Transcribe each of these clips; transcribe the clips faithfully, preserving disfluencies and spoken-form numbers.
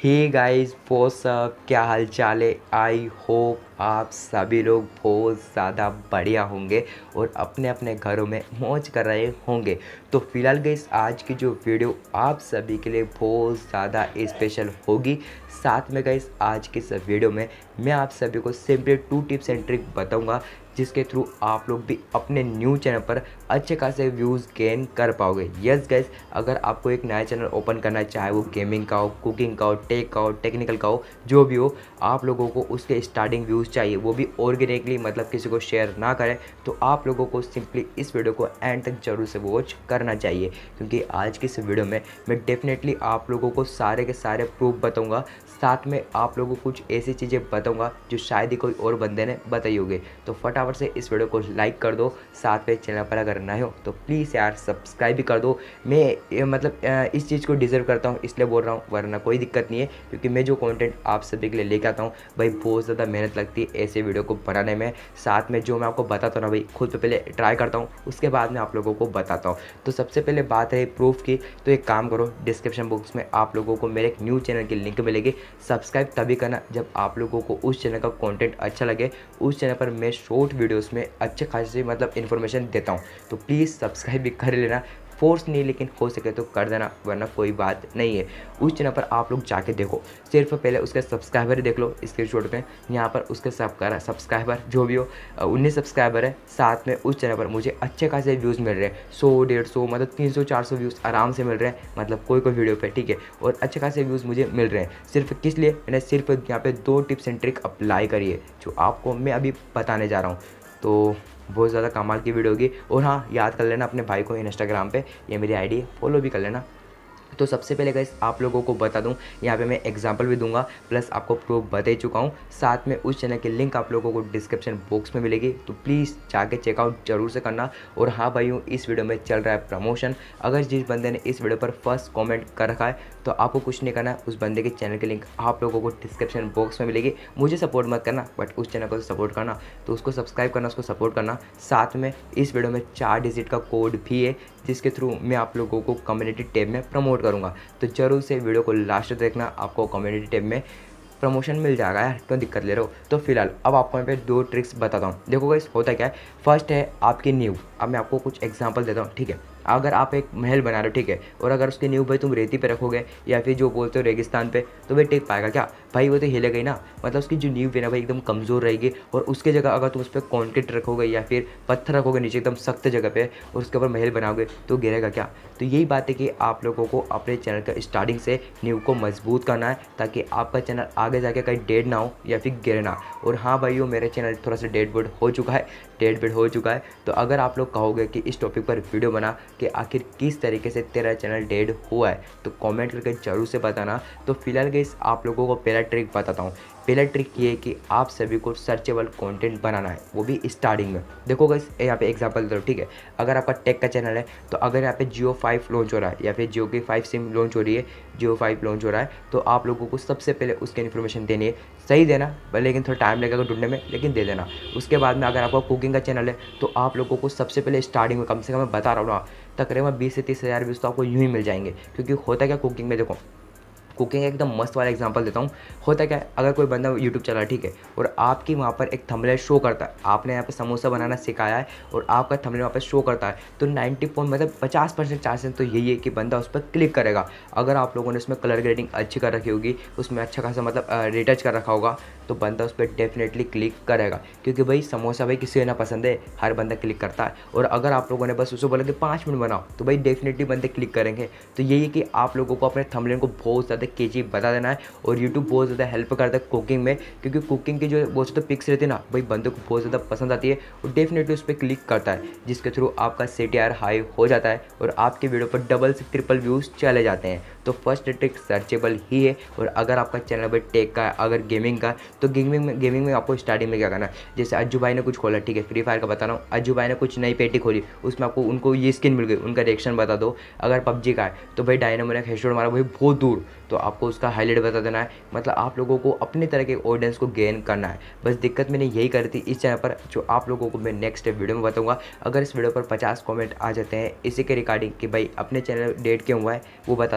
Hey guys what's up, क्या हाल चाल है। आई होप आप सभी लोग बहुत ज़्यादा बढ़िया होंगे और अपने अपने घरों में मौज कर रहे होंगे। तो फिलहाल गाइस आज की जो वीडियो आप सभी के लिए बहुत ज़्यादा स्पेशल होगी। साथ में गाइस आज की इस वीडियो में मैं आप सभी को simply two tips and trick बताऊंगा जिसके थ्रू आप लोग भी अपने न्यू चैनल पर अच्छे खासे व्यूज़ गेन कर पाओगे। यस गाइस, अगर आपको एक नया चैनल ओपन करना है, चाहे वो गेमिंग का हो, कुकिंग का हो, टेक का हो, टेक्निकल का हो, जो भी हो, आप लोगों को उसके स्टार्टिंग व्यूज़ चाहिए, वो भी ऑर्गेनिकली, मतलब किसी को शेयर ना करें, तो आप लोगों को सिंपली इस वीडियो को एंड तक जरूर से वॉच करना चाहिए। क्योंकि आज की इस वीडियो में मैं डेफिनेटली आप लोगों को सारे के सारे प्रूफ बताऊँगा। साथ में आप लोगों को कुछ ऐसी चीज़ें बताऊँगा जो शायद ही कोई और बंदे ने बताई होगी। तो फटाफट से इस वीडियो को लाइक कर दो। साथ में चैनल पर अगर नए हो तो प्लीज़ यार सब्सक्राइब भी कर दो। मैं ये मतलब इस चीज़ को डिज़र्व करता हूँ इसलिए बोल रहा हूँ, वरना कोई दिक्कत नहीं है। क्योंकि मैं जो कंटेंट आप सभी के लिए लेके आता हूँ भाई, बहुत ज़्यादा मेहनत लगती है ऐसे वीडियो को बनाने में। साथ में जो मैं आपको बताता हूँ ना भाई, खुद पे पहले ट्राई करता हूँ, उसके बाद मैं आप लोगों को बताता हूँ। तो सबसे पहले बात है प्रूफ की, तो एक काम करो, डिस्क्रिप्शन बॉक्स में आप लोगों को मेरे एक न्यू चैनल की लिंक मिलेगी। सब्सक्राइब तभी करना जब आप लोगों को उस चैनल का कंटेंट अच्छा लगे। उस चैनल पर मैं शॉर्ट वीडियोस में अच्छे खासे मतलब इन्फॉर्मेशन देता हूँ, तो प्लीज़ सब्सक्राइब भी कर लेना। फोर्स नहीं, लेकिन हो सके तो कर देना, वरना कोई बात नहीं है। उस चैनल पर आप लोग जाके देखो, सिर्फ पहले उसके सब्सक्राइबर ही देख लो। स्क्रीनशॉट में यहाँ पर उसके सब्सक्राइबर जो भी हो उन्नीस सब्सक्राइबर है। साथ में उस चैनल पर मुझे अच्छे खासे व्यूज़ मिल रहे हैं, सौ डेढ़ सौ मतलब तीन सौ चार सौ व्यूज़ आराम से मिल रहे हैं, मतलब कोई कोई वीडियो पे, ठीक है। और अच्छे खासे व्यूज़ मुझे मिल रहे हैं। सिर्फ किस लिए? मैंने सिर्फ यहाँ पे दो टिप्स एंड ट्रिक अप्लाई करी है जो आपको मैं अभी बताने जा रहा हूँ। तो बहुत ज़्यादा कमाल की वीडियो होगी। और हाँ, याद कर लेना अपने भाई को इंस्टाग्राम पे, ये मेरी आईडी है, फॉलो भी कर लेना। तो सबसे पहले गाइस आप लोगों को बता दूं, यहाँ पे मैं एग्जांपल भी दूंगा, प्लस आपको प्रूफ बता ही चुका हूँ। साथ में उस चैनल की लिंक आप लोगों को डिस्क्रिप्शन बॉक्स में मिलेगी, तो प्लीज़ जाके चेकआउट जरूर से करना। और हाँ भाइयों, इस वीडियो में चल रहा है प्रमोशन। अगर जिस बंदे ने इस वीडियो पर फर्स्ट कॉमेंट कर रखा है तो आपको कुछ नहीं करना है, उस बंदे के चैनल की लिंक आप लोगों को डिस्क्रिप्शन बॉक्स में मिलेगी। मुझे सपोर्ट मत करना, बट उस चैनल को सपोर्ट करना, तो उसको सब्सक्राइब करना, उसको सपोर्ट करना। साथ में इस वीडियो में चार डिजिट का कोड भी है जिसके थ्रू मैं आप लोगों को कम्युनिटी टैब में प्रमोट करूँगा। तो जरूर से वीडियो को लास्ट तक देखना, आपको कम्युनिटी टैब में प्रमोशन मिल जाएगा यार, क्यों दिक्कत ले रहे हो। तो फिलहाल अब आपको यहाँ पे दो ट्रिक्स बताता हूँ। देखो गाइस होता क्या है, फर्स्ट है आपकी नींव। अब मैं आपको कुछ एग्जांपल देता हूँ, ठीक है। अगर आप एक महल बना रहे हो, ठीक है, और अगर उसकी नींव भाई तुम रेती पे रखोगे या फिर जो बोलते हो रेगिस्तान पे, तो भाई टिक पाएगा क्या भाई? वो तो हिलेगा ही ना। मतलब उसकी जो नींव है ना भाई एकदम कमज़ोर रहेगी। और उसके जगह अगर तुम उस पर कॉन्क्रीट रखोगे या फिर पत्थर रखोगे नीचे एकदम सख्त जगह पे, और उसके ऊपर महल बनाओगे, तो गिरेगा क्या? तो यही बात है कि आप लोगों को अपने चैनल का स्टार्टिंग से नींव को मजबूत करना है, ताकि आपका चैनल आगे जाके कहीं डेड ना हो या फिर गिरे ना। और हाँ भाइयों, मेरे चैनल थोड़ा सा डेड बोर्ड हो चुका है डेड बेड हो चुका है। तो अगर आप लोग कहोगे कि इस टॉपिक पर वीडियो बना कि आखिर किस तरीके से तेरा चैनल डेड हुआ है, तो कमेंट करके जरूर से बताना। तो फिलहाल गाइस आप लोगों को पहला ट्रिक बताता हूँ। पहला ट्रिक ये है कि आप सभी को सर्चेबल कंटेंट बनाना है, वो भी स्टार्टिंग में। देखो गाइस यहाँ पे एग्जांपल दो, ठीक है। अगर आपका टेक का चैनल है, तो अगर यहाँ पे जियो फाइव लॉन्च हो रहा है या फिर जियो की फाइव सिम लॉन्च हो रही है, जियो फाइव लॉन्च हो रहा है, तो आप लोगों को सबसे पहले उसकी इन्फॉर्मेशन देनी है। सही देना, लेकिन थोड़ा टाइम लगेगा ढूंढने में, लेकिन दे देना। उसके बाद में अगर आपका कुकिंग का चैनल है, तो आप लोगों को सबसे पहले स्टार्टिंग में, कम से कम मैं बता रहा हूँ ना, तकरीबन बीस से तीस हज़ार व्यूज़ तो आपको यूँ ही मिल जाएंगे। क्योंकि होता क्या कुकिंग में, देखो कुकिंग एकदम मस्त वाला एग्जांपल देता हूँ। होता क्या है, अगर कोई बंदा यूट्यूब चला रहा है, ठीक है, और आपकी वहाँ पर एक थंबनेल शो करता है, आपने यहाँ पे समोसा बनाना सिखाया है और आपका थंबनेल वहाँ पर शो करता है, तो नाइन्टी पॉइंट मतलब पचास परसेंट चांसेस तो यही है कि बंदा उस पर क्लिक करेगा। अगर आप लोगों ने उसमें कलर ग्रेडिंग अच्छी कर रखी होगी, उसमें अच्छा खासा मतलब रिटच कर रखा होगा, तो बंदा उस पर डेफिनेटली क्लिक करेगा। क्योंकि भाई समोसा भाई किसी को ना पसंद है, हर बंदा क्लिक करता है। और अगर आप लोगों ने बस उसे बोला कि पाँच मिनट बनाओ, तो भाई डेफिनेटली बंदे क्लिक करेंगे। तो यही है कि आप लोगों को अपने थंबनेल को बहुत ज़्यादा केची बता देना है। और यूट्यूब बहुत ज़्यादा हेल्प करता है कुकिंग में, क्योंकि कुकिंग की जो बहुत ज़्यादा पिक्स रहती है ना भाई, बंदे को बहुत ज़्यादा पसंद आती है और डेफिनेटली उस पर क्लिक करता है, जिसके थ्रू आपका सी टी आर हाई हो जाता है और आपकी वीडियो पर डबल से ट्रिपल व्यूज़ चले जाते हैं। तो फर्स्ट ट्रिक सर्चेबल ही है। और अगर आपका चैनल भाई टेक का है, अगर गेमिंग का, तो गेमिंग में गेमिंग में आपको स्टार्टिंग में क्या करना है, जैसे अज्जू भाई ने कुछ खोला, ठीक है, फ्री फायर का बता रहा हूँ। अज्जू भाई ने कुछ नई पेटी खोली, उसमें आपको उनको ये स्किन मिल गई, उनका रिएक्शन बता दो। अगर पबजी का है, तो भाई डायनामो ने हेडशॉट मारा भाई बहुत दूर, तो आपको उसका हाईलाइट बता देना है। मतलब आप लोगों को अपनी तरह के ऑडियंस को गेन करना है। बस दिक्कत मैंने यही करी थी इस चैनल पर, जो आप लोगों को मैं नेक्स्ट वीडियो में बताऊंगा। अगर इस वीडियो पर पचास कमेंट आ जाते हैं इसी के रिगार्डिंग कि भाई अपने चैनल डेट क्यों हुआ है, वो बता दे,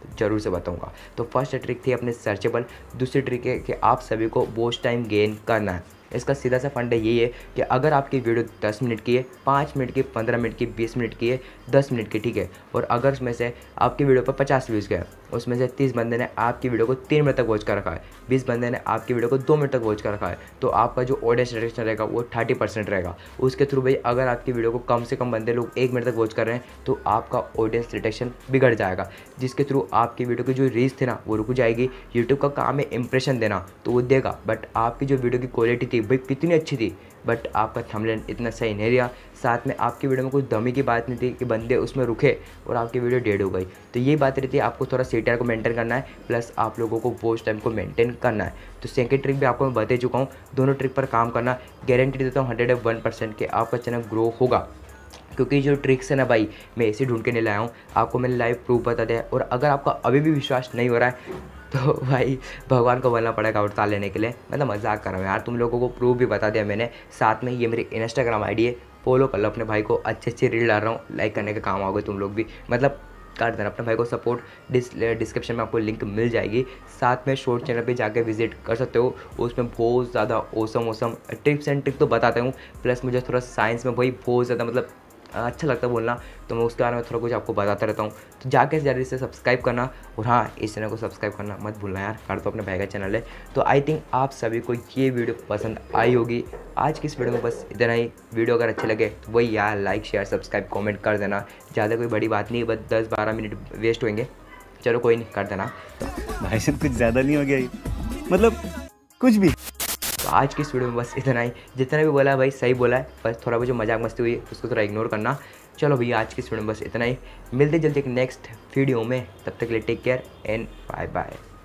ज़रूर से बताऊँगा। तो फर्स्ट ट्रिक थी अपने सर्चेबल, दूसरी ट्रिक है कि आप सभी को वॉच टाइम गेन करना है। इसका सीधा सा फंडा यही है कि अगर आपकी वीडियो दस मिनट की है, पाँच मिनट की, पंद्रह मिनट की, बीस मिनट की है, दस मिनट की, ठीक है, और अगर उसमें से आपकी वीडियो पर पचास व्यूज़ गए, उसमें से तीस बंदे ने आपकी वीडियो को तीन मिनट तक वॉच कर रखा है, बीस बंदे ने आपकी वीडियो को दो मिनट तक वॉच कर रखा है, तो आपका जो ऑडियंस रिटेंशन रहेगा वो थर्टी परसेंट रहेगा। उसके थ्रू भाई अगर आपकी वीडियो को कम से कम बंदे लोग एक मिनट तक वॉच कर रहे हैं तो आपका ऑडियंस रिटेंशन बिगड़ जाएगा, जिसके थ्रू आपकी वीडियो की जो रीच थी ना वो रुक जाएगी। यूट्यूब का काम है इंप्रेशन देना, तो वो देगा, बट आपकी जो वीडियो की क्वालिटी थी भाई कितनी अच्छी थी, बट आपका थंबनेल इतना सही नहीं रहा, साथ में आपकी वीडियो में कुछ दमी की बात नहीं थी कि बंदे उसमें रुके और आपकी वीडियो डेड हो गई। तो ये बात रहती है, आपको थोड़ा सीटीआर को मेंटेन करना है, प्लस आप लोगों को वॉच टाइम को मेंटेन करना है। तो सेकंड ट्रिक भी आपको मैं बता चुका हूँ, दोनों ट्रिक पर काम करना, गारंटी देता हूँ हंड्रेड एंड वन परसेंट कि आपका चैनल ग्रो होगा। क्योंकि जो ट्रिक्स है ना भाई, मैं ऐसे ढूंढ के नहीं लाया हूँ, आपको मैंने लाइव प्रूफ बता दिया है। और अगर आपका अभी भी विश्वास नहीं हो रहा है तो भाई भगवान को बोलना पड़ेगा अवतार लेने के लिए। मतलब मजाक कर रहा हूँ यार, तुम लोगों को प्रूफ भी बता दिया मैंने। साथ में ये मेरी इंस्टाग्राम आईडी है, फॉलो कर लो अपने भाई को, अच्छे अच्छे रील डाल रहा हूँ, लाइक करने का काम आओगे तुम लोग भी, मतलब कर देना अपने भाई को सपोर्ट। डिस डिस्क्रिप्शन में आपको लिंक मिल जाएगी। साथ में शॉर्ट चैनल पे जाके विजिट कर सकते हो, उसमें बहुत ज़्यादा awesome awesome tips and trick तो बताता हूँ, प्लस मुझे थोड़ा साइंस में भाई बहुत ज़्यादा मतलब अच्छा लगता है बोलना, तो मैं उसके बारे में थोड़ा कुछ आपको बताता रहता हूँ। तो जाके जल्दी से सब्सक्राइब करना, और हाँ इस चैनल को सब्सक्राइब करना मत भूलना यार, कर तो अपने भाई का चैनल है। तो आई थिंक आप सभी को ये वीडियो पसंद आई होगी। आज की इस वीडियो में बस इतना ही। वीडियो अगर अच्छे लगे तो वही यार लाइक शेयर सब्सक्राइब कॉमेंट कर देना, ज़्यादा कोई बड़ी बात नहीं, बस दस बारह मिनट वेस्ट होंगे, चलो कोई नहीं, कर देना। भाई साहब कुछ ज़्यादा नहीं हो गया ये, मतलब कुछ भी। तो आज की इस वीडियो में बस इतना ही। जितना भी बोला है भाई सही बोला है, बस थोड़ा बहुत जो मजाक मस्ती हुई उसको थोड़ा इग्नोर करना। चलो भैया आज की इस वीडियो में बस इतना ही, मिलते जल्दी एक नेक्स्ट वीडियो में, तब तक के लिए take care and bye bye.